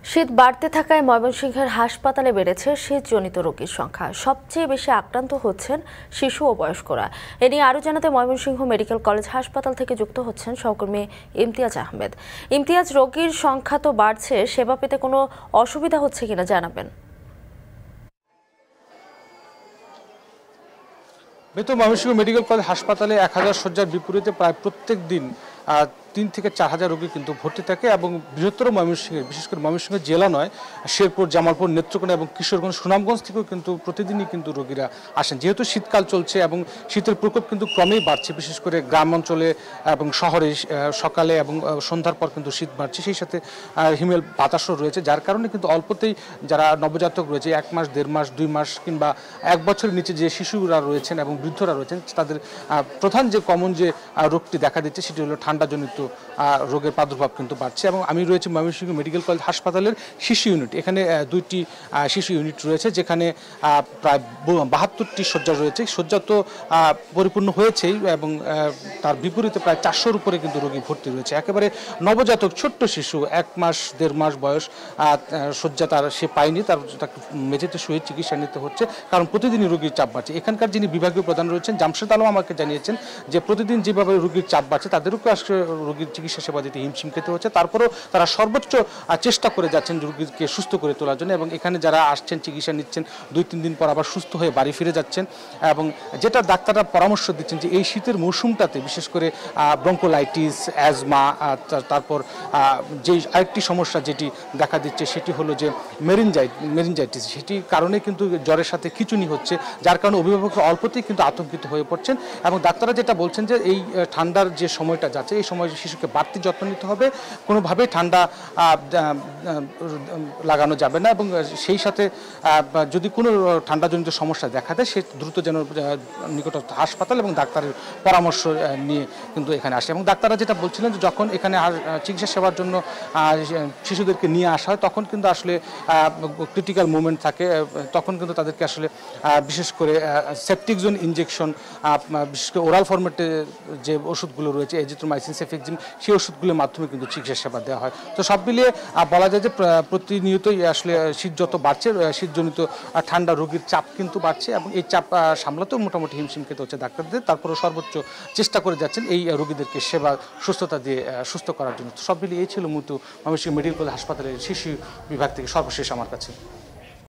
শীত বাড়তে থাকায় ময়মনসিংহের হাসপাতালে বেড়েছে শীতজনিত রোগীর সংখ্যা। সবচেয়ে বেশি আক্রান্ত হচ্ছেন শিশু ও বয়স্করা। এ নিয়ে আরও জানাতে ময়মনসিংহ মেডিকেল কলেজ হাসপাতাল থেকে যুক্ত হচ্ছেন সহকর্মী ইমতিয়াজ আহমেদ। ইমতিয়াজ, রোগীর সংখ্যা তো বাড়ছে, সেবা পেতে কোনো অসুবিধা হচ্ছে কিনা জানাবেন। ময়মনসিংহ মেডিকেল কলেজ হাসপাতালে 1000 শয্যার বিপরীতে প্রায় প্রত্যেক দিন 3 থেকে 4000 রোগী কিন্তু ভর্তি থাকে এবং বৃহত্তর ময়মনসিংহের, বিশেষ করে ময়মনসিংহ জেলা নয়, শেরপুর, জামালপুর, নেত্রকোনা এবং কিশোরগঞ্জ, সুনামগঞ্জ থেকেও কিন্তু প্রতিদিনই কিন্তু রোগীরা আসেন। যেহেতু শীতকাল চলছে এবং শীতের প্রকোপ কিন্তু ক্রমেই বাড়ছে, বিশেষ করে গ্রাম অঞ্চলে এবং শহরে সকালে এবং সন্ধ্যার পর কিন্তু শীত বাড়ছে, সেই সাথে হিমেল বাতাসও রয়েছে, যার কারণে কিন্তু অল্পতেই যারা নবজাতক রয়েছে 1 মাস, 1.5 মাস, 2 মাস কিংবা 1 বছরের নিচে যে শিশুরা রয়েছেন এবং বৃদ্ধরা রয়েছেন, তাদের প্রধান যে কমন যে রোগটি দেখা দিচ্ছে সেটি হলো ঠান্ডাজনিত রোগের প্রাদুর্ভাব কিন্তু বাড়ছে। এবং আমি রয়েছি ময়মনসিংহ মেডিকেল কলেজ হাসপাতালের শিশু ইউনিট। এখানে 2টি শিশু ইউনিট রয়েছে, যেখানে প্রায় 72টি শয্যা রয়েছে। শয্যা তো পরিপূর্ণ হয়েছেই এবং তার বিপরীতে প্রায় 400-র উপরে কিন্তু রোগী ভর্তি রয়েছে। একেবারে নবজাতক ছোট্ট শিশু 1 মাস, 1.5 মাস বয়স শয্যা সে পায়নি, তাকে মেঝেতে শুয়ে চিকিৎসা নিতে হচ্ছে, কারণ প্রতিদিনই রোগীর চাপ বাড়ছে। এখানকার যিনি বিভাগীয় প্রধান রয়েছেন জামশেদ আলম আমাকে জানিয়েছেন যে প্রতিদিন যেভাবে রোগীর চাপ বাড়ছে তাদেরকে আসলে রোগীর চিকিৎসা সেবা দিতে হিমশিম খেতে হচ্ছে। তারপরেও তারা সর্বোচ্চ চেষ্টা করে যাচ্ছেন রোগীকে সুস্থ করে তোলার জন্য, এবং এখানে যারা আসছেন চিকিৎসা নিচ্ছেন 2-3 দিন পর আবার সুস্থ হয়ে বাড়ি ফিরে যাচ্ছেন। এবং যেটা ডাক্তাররা পরামর্শ দিচ্ছেন যে এই শীতের মৌসুমটাতে বিশেষ করে ব্রঙ্কোলাইটিস, অ্যাজমা, তারপর যেই আরেকটি সমস্যা যেটি দেখা দিচ্ছে সেটি হলো যে মেরিনজাইটিস, সেটির কারণে কিন্তু জ্বরের সাথে খিঁচুনি হচ্ছে, যার কারণে অভিভাবকরা অল্পতেই কিন্তু আতঙ্কিত হয়ে পড়ছেন। এবং ডাক্তাররা যেটা বলছেন যে এই ঠান্ডার যে সময়টা যাচ্ছে এই সময় শিশুকে বাড়তি যত্ন নিতে হবে, কোনোভাবেই ঠান্ডা লাগানো যাবে না, এবং সেই সাথে যদি কোনো ঠান্ডাজনিত সমস্যা দেখা দেয় সে দ্রুত যেন নিকটস্থ হাসপাতাল এবং ডাক্তারের পরামর্শ নিয়ে কিন্তু এখানে আসে। এবং ডাক্তাররা যেটা বলছিলেন যে যখন এখানে চিকিৎসা সেবার জন্য শিশুদেরকে নিয়ে আসা হয় তখন কিন্তু আসলে ক্রিটিক্যাল মুভমেন্ট থাকে, তখন কিন্তু তাদেরকে আসলে বিশেষ করে সেপটিক জোন ইনজেকশন, বিশেষ করে ওরাল ফরম্যাটে যে ওষুধগুলো রয়েছে এজিথ্রোমাইসিন, সেফেক্সিম, সেই ওষুধগুলোর মাধ্যমে কিন্তু চিকিৎসা সেবা দেওয়া হয়। তো সব মিলিয়ে বলা যায় যে প্রতিনিয়তই আসলে শীত যত বাড়ছে, শীতজনিত ঠান্ডা রোগীর চাপ কিন্তু বাড়ছে, এবং এই চাপ সামলাতেও মোটামুটি হিমশিম খেতে হচ্ছে ডাক্তারদের। তারপরেও সর্বোচ্চ চেষ্টা করে যাচ্ছেন এই রোগীদেরকে সেবা সুস্থতা দিয়ে সুস্থ করার জন্য। সব মিলিয়ে এই ছিল ময়মনসিংহ মেডিকেল কলেজ হাসপাতালের শিশু বিভাগ থেকে সর্বশেষ আমার কাছে।